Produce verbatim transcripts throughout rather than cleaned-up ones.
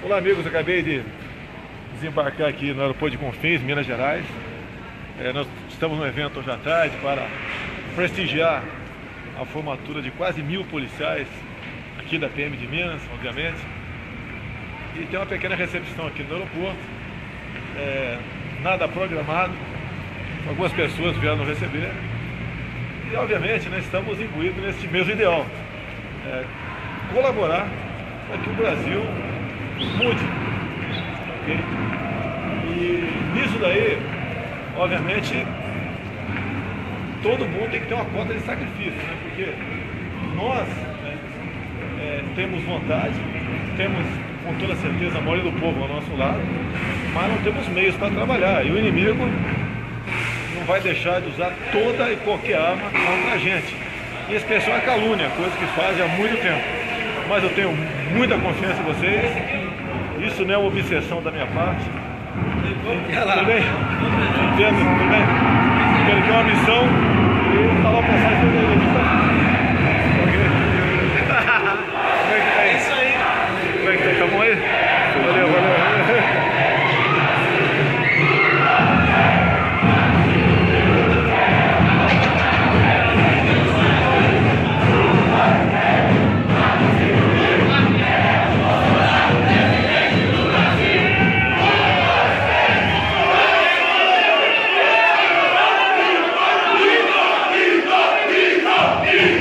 Olá amigos, acabei de desembarcar aqui no aeroporto de Confins, Minas Gerais. É, nós estamos no evento hoje à tarde para prestigiar a formatura de quase mil policiais aqui da P M de Minas, obviamente. E tem uma pequena recepção aqui no aeroporto, é, nada programado, algumas pessoas vieram nos receber. E obviamente nós estamos imbuídos nesse mesmo ideal, é, colaborar para que o Brasil mude, okay? E nisso daí, obviamente, todo mundo tem que ter uma cota de sacrifício, né? Porque nós né, é, temos vontade, temos com toda certeza a maioria do povo ao nosso lado, mas não temos meios para trabalhar, e o inimigo não vai deixar de usar toda e qualquer arma contra a gente. E esse pessoal é calúnia, coisa que fazem há muito tempo. Mas eu tenho muita confiança em vocês. Isso não é uma obsessão da minha parte. Tudo bem? Entendo, tudo bem? Entendo que é uma missão e falar o passagem do Como é que tá aí? É isso aí. Como é que tá? Tá bom aí? Valeu, valeu. Yeah.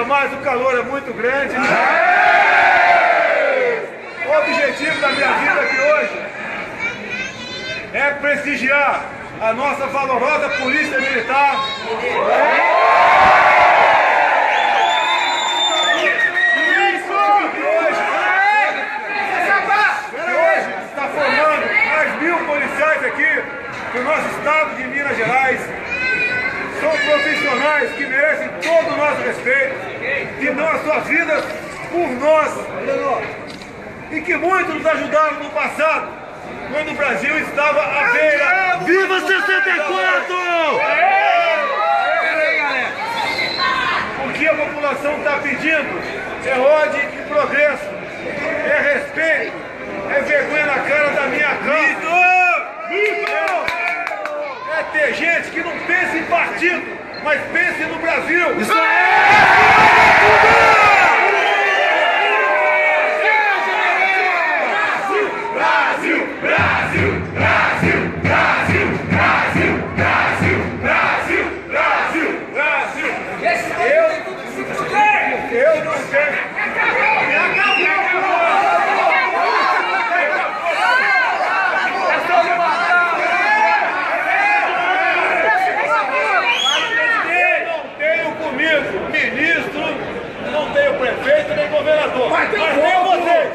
mas o calor é muito grande. O objetivo da minha vida aqui hoje é prestigiar a nossa valorosa Polícia Militar. Aqui do nosso estado de Minas Gerais. São profissionais que merecem todo o nosso respeito, que dão as suas vidas por nós e que muitos nos ajudaram no passado, quando o Brasil estava à beira. Viva sessenta e quatro! O que a população está pedindo é ordem e progresso, é respeito, é vergonha na cara da minha casa. É ter gente que não pensa em partido, mas pense no Brasil. Isso é! Brasil, Brasil, Brasil, Brasil, Brasil, Brasil, Brasil, Brasil, Brasil, Brasil. Eu, eu não tenho. Ministro, não tenho prefeito nem governador, mas tem você!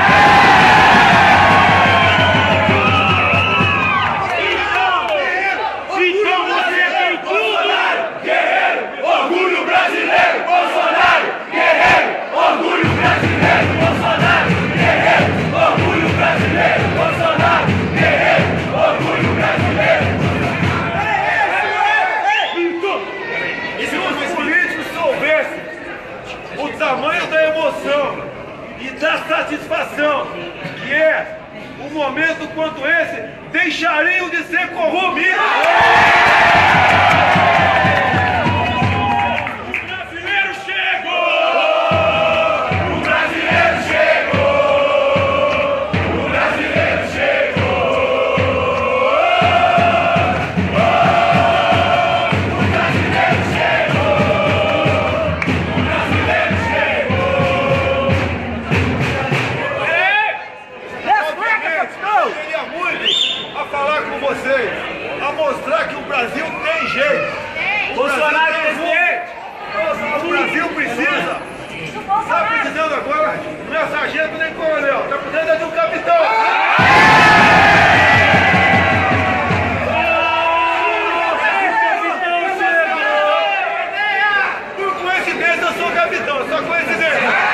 Então você tem tudo! Guerreiro, orgulho brasileiro, Bolsonaro! Guerreiro, orgulho brasileiro, Bolsonaro! Guerreiro, orgulho brasileiro, Bolsonaro! Guerreiro, orgulho brasileiro! O tamanho da emoção e da satisfação que é um momento quanto esse, deixariam de ser corrompidos. O brasileiro chegou! O brasileiro chegou! O brasileiro chegou! O brasileiro chegou! O brasileiro Eu queria muito a falar com vocês, a mostrar que o Brasil tem jeito. Bolsonaro tem jeito! O Brasil precisa. Está precisando agora, não é sargento nem coronel, está precisando de um capitão. Por coincidência eu sou capitão, só coincidência.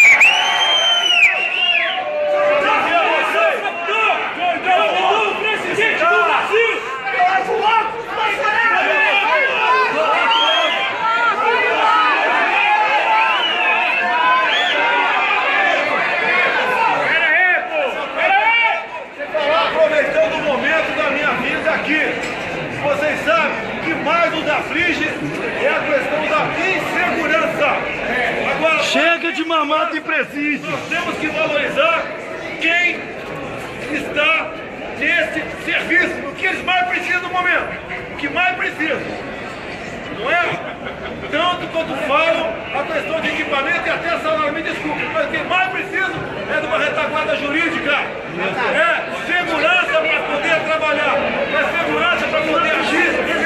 Vocês sabem que mais nos aflige é a questão da insegurança. Agora, Chega de mamata em presídio! nós temos que valorizar quem está nesse serviço, o que eles mais precisam no momento, o que mais precisam. Não é tanto quanto falam a questão de equipamento e até salário, me desculpe, mas o que mais precisam é de uma retaguarda jurídica, é segurança para poder trabalhar, é segurança para poder agir.